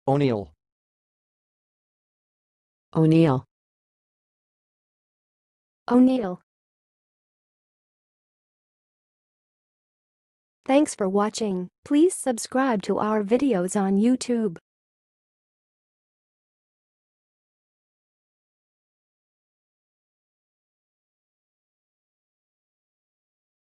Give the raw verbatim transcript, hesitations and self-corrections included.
Oneill. Oneill. Oneill. Thanks for watching. Please subscribe to our videos on YouTube.